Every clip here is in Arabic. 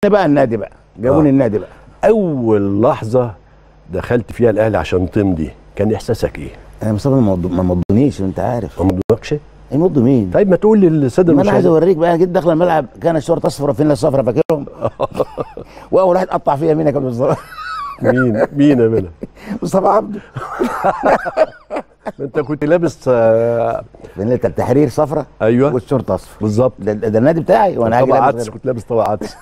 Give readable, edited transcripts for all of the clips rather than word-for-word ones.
بقى النادي بقى، جابوني النادي بقى. اول لحظه دخلت فيها الاهلي عشان تمضي كان احساسك ايه؟ انا مصطفى ما مضونيش انت عارف. ما مضوكش؟ يمضوا مين؟ طيب ما تقول للساده المشاهدين. انا عايز اوريك بقى، جيت داخل الملعب كان الشورت اصفر فين الصفرا فاكرهم؟ واول واحد قطع فيها مين يا كابتن مصطفى؟ مين يا بلا؟ مصطفى عبده. انت كنت لابس فانيله التحرير صفرا، ايوه، والشورت اصفر بالظبط. ده النادي بتاعي وانا هاجي طبعا عدس، كنت لابس طبعا عدس.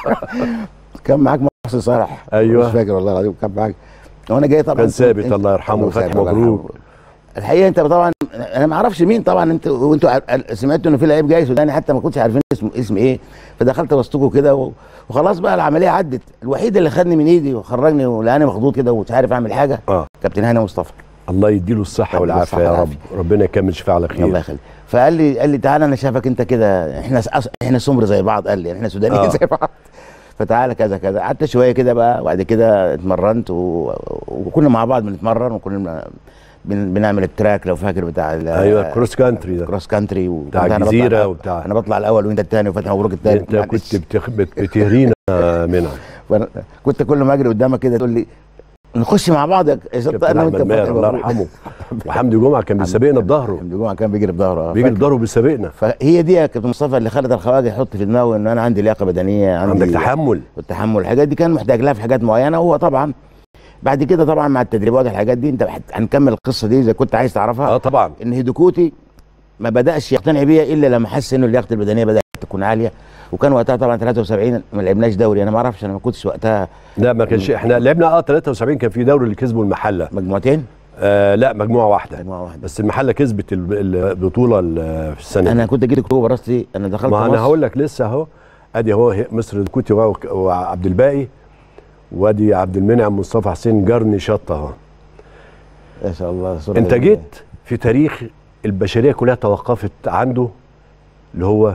كان معاك محسن صالح. ايوه مش فاكر والله العظيم، كان معاك وانا جاي طبعا. كان ثابت الله يرحمه وفتحي مبروك. الحقيقه انت طبعا انا ما اعرفش مين طبعا، وانتوا سمعتوا انه في لعيب جاي سوداني حتى ما كنتش عارفين اسم ايه، فدخلت وسطكم كده وخلاص بقى العمليه عدت. الوحيد اللي خدني من ايدي وخرجني ولقاني مخضوض كده ومش عارف اعمل حاجه كابتن هاني مصطفى. الله يديله الصحه والعافيه يا رب، ربنا يكمل شفاء على خير. الله يخليك. فقال لي تعالى انا شايفك انت كده، احنا سمر زي بعض، قال لي يعني احنا سودانيين زي بعض، فتعالى كذا كذا. قعدت شويه كده بقى، وبعد كده اتمرنت وكنا مع بعض بنتمرن، وكنا بنعمل التراك لو فاكر بتاع ايوه كروس كانتري، ده كروس كانتري بتاع الجزيره وبتاع. انا بطلع الاول وانت الثاني وفتحي مبروك الثاني. انت كنت بتهرينا منها. كنت كل ما اجري قدامك كده تقول لي نخش مع بعض يا شط انا وانت. الله يرحمه. وحمدي جمعه كان بيسابقنا بظهره. حمدي جمعه كان بيجري بظهره. بيجري بظهره بيسابقنا. فهي دي يا كابتن مصطفى اللي خلت الخواجه يحط في دماغه ان انا عندي لياقه بدنيه، عندك تحمل. والتحمل الحاجات دي كان محتاج لها في حاجات معينه. وهو طبعا بعد كده طبعا مع التدريبات الحاجات دي انت هنكمل القصه دي اذا كنت عايز تعرفها. طبعا. ان هيدوكوتي ما بداش يقتنع بيها الا لما حس انه اللياقه البدنيه بدات تكون عاليه. وكان وقتها طبعا 73 ما لعبناش دوري، انا ما اعرفش، انا ما كنتش وقتها. لا ما كانش، احنا لعبنا 73 كان في دوري اللي كسبه المحله. مجموعتين؟ لا مجموعه واحده. مجموعه واحده بس المحله كسبت البطوله في السنه. انا كنت جيت اكتوبر راسي، انا دخلت ما انا هقول لك لسه اهو. ادي هو مصر الكوتي وعبد الباقي، وادي عبد المنعم مصطفى حسين جرني شطه اهو. ما شاء الله. انت جيت في تاريخ البشريه كلها توقفت عنده، اللي هو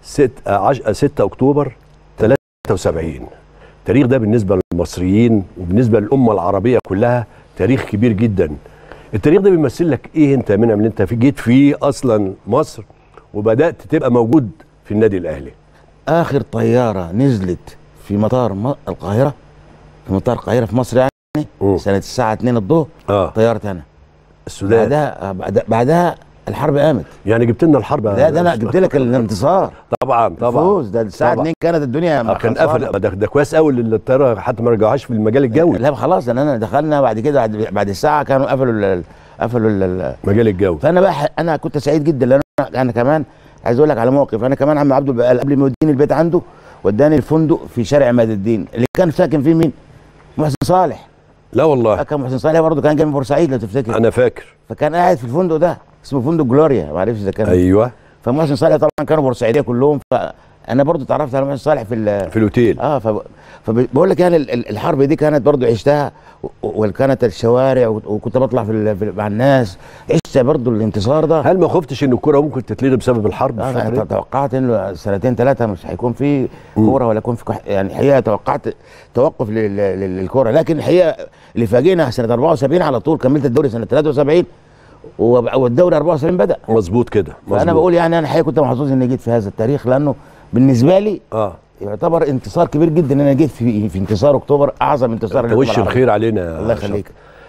6 اكتوبر 73. التاريخ ده بالنسبه للمصريين وبالنسبه للامه العربيه كلها تاريخ كبير جدا. التاريخ ده بيمثل لك ايه انت من اللي انت جيت فيه اصلا مصر وبدات تبقى موجود في النادي الاهلي؟ اخر طياره نزلت في مطار القاهره، في مطار القاهره في مصر يعني سنه الساعه 2 الظهر. طياره انا السودان. بعدها الحرب قامت. يعني جبت لنا الحرب؟ لا ده انا جبت لك الانتصار. طبعا الفوز ده الساعه 2 كانت الدنيا كان قفل. ده كويس قوي الطياره حتى ما رجعوهاش في المجال الجوي. لا خلاص انا دخلنا بعد كده بعد الساعه كانوا قفلوا المجال الجوي. فانا بقى انا كنت سعيد جدا لان انا كمان عايز اقول لك على موقف. انا كمان عم عبده قبل ما يوديني البيت عنده وداني الفندق في شارع عماد الدين اللي كان ساكن فيه مين؟ محسن صالح. لا والله. كان محسن صالح برضه كان جاي من بورسعيد لو تفتكر. انا فاكر. فكان قاعد في الفندق ده اسمه فندق جلوريا، ما اعرفش اذا كان. ايوه. فمحسن صالح طبعا كانوا بورسعيديه كلهم، فانا برضه اتعرفت على محسن صالح في الاوتيل. فبقول لك يعني الحرب دي كانت برضه عشتها، وكانت الشوارع وكنت بطلع مع الناس، عشت برضه الانتصار ده. هل ما خفتش ان الكوره ممكن تتلغي بسبب الحرب؟ انا توقعت انه سنتين ثلاثه مش هيكون في كوره ولا يكون في يعني الحقيقه توقعت توقف للكوره، لكن الحقيقه اللي فاجئنا سنه 74 على طول كملت الدوري سنه 73 والدوري 74 بدا. مظبوط كده. فانا بقول يعني انا الحقيقه كنت محظوظ اني جيت في هذا التاريخ، لانه بالنسبه لي يعتبر انتصار كبير جدا ان انا جيت في انتصار اكتوبر، اعظم انتصار وش الخير علينا. الله يخليك.